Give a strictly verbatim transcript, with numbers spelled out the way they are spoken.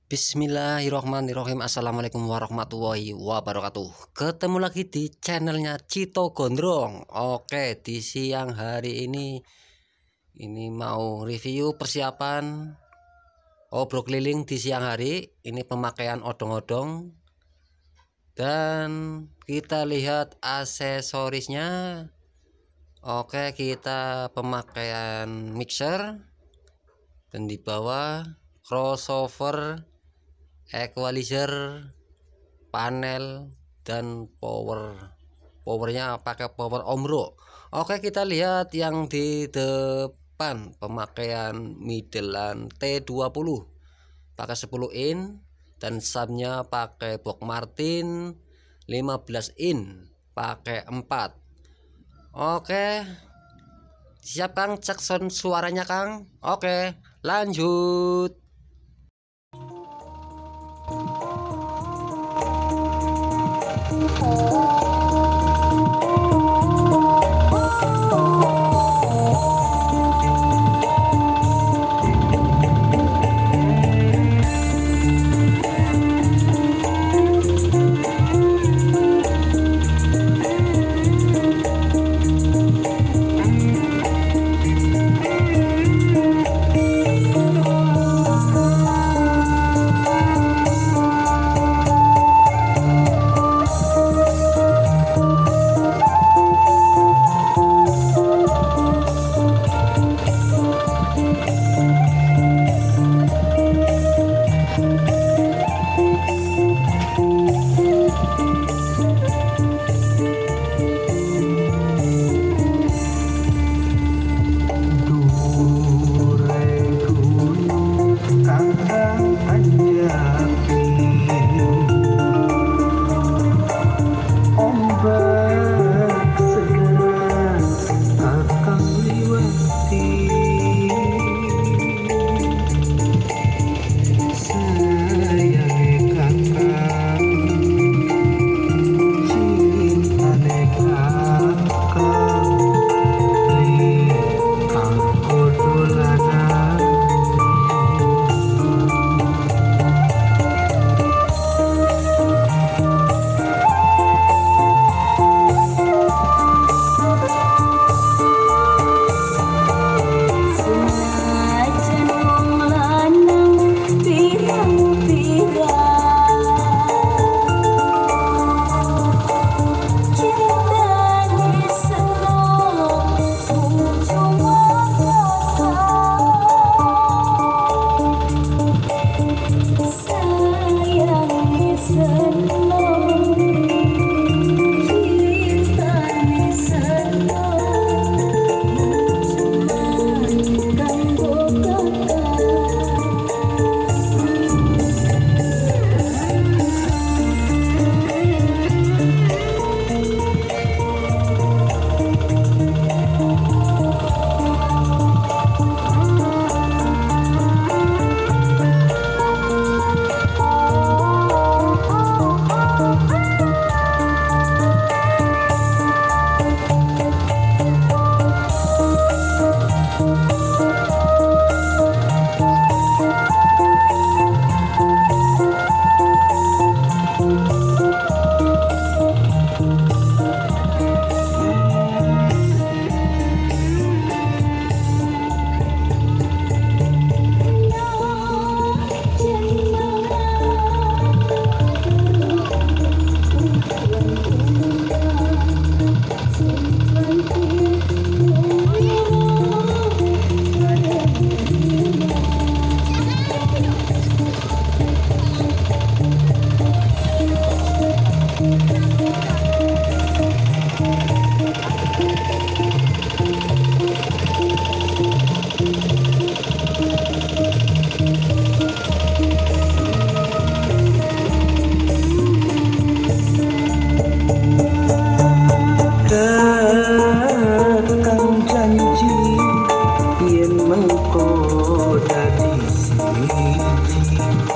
Bismillahirrohmanirrohim. Assalamualaikum warahmatullahi wabarakatuh. Ketemu lagi di channelnya Cito Gondrong. Oke, di siang hari ini ini mau review persiapan obrok keliling di siang hari. Ini pemakaian odong-odong, dan kita lihat aksesorisnya. Oke, kita pemakaian mixer, dan di bawah crossover, equalizer, panel, dan power powernya pakai power Omro. Oke, kita lihat yang di depan, pemakaian Midland T dua puluh pakai sepuluh in, dan subnya pakai box Martin lima belas in pakai empat. Oke, siap Kang, cek sound suaranya Kang. Oke, lanjut. Mengko dadi siji